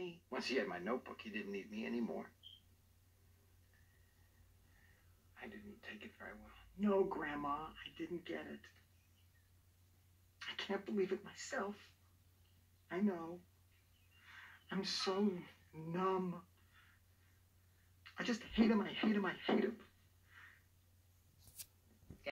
me. Once he had my notebook, he didn't need me anymore. I didn't take it very well. No, Grandma, I didn't get it. I can't believe it myself. I know. I'm so numb. I just hate him, I hate him, I hate him.